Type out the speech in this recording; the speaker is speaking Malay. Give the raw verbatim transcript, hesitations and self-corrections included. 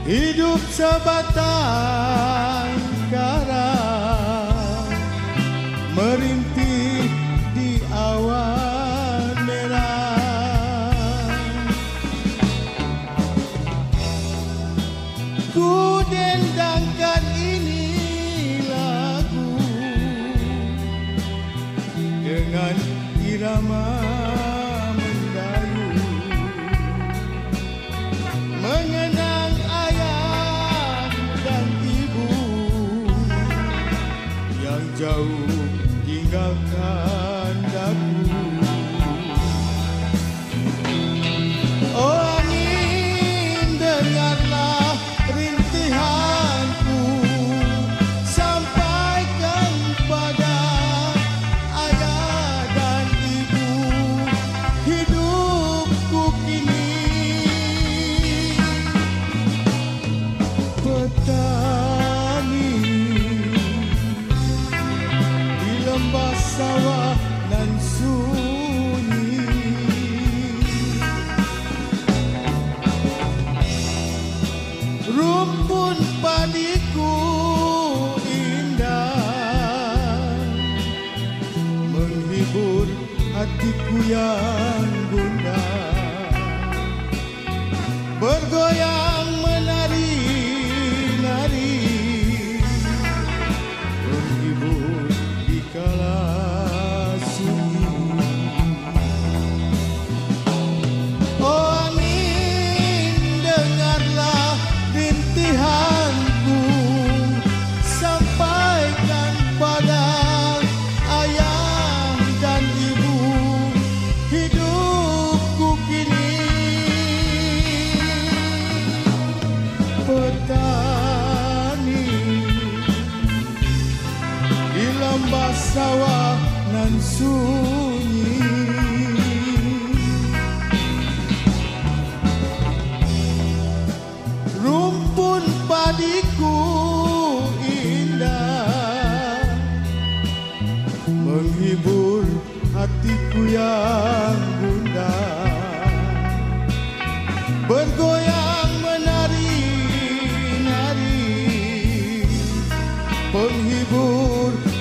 Hidup sebatang kara merintih di awan merah. Ku dendangkan ini lagu dengan irama mendayu, mengenang ayah dan ibu yang jauh tinggalkan daku. Oh angin, dengarlah rintihanku, sampaikan pada ayah dan ibu hidupku kini. Petani di lembah sawah nan sunyi, rumpun padiku indah, menghibur hatiku yang gundah, bergoyang menari-nari, menghibur di kala sunyi. Oh angin, dengarlah rintihanku, sampaikan pada ayah dan ibu hidupku kini. Petani di lembah sawah nan sunyi, rumpun padiku indah, menghibur hatiku yang gundah, bergoyang menari-nari, penghibur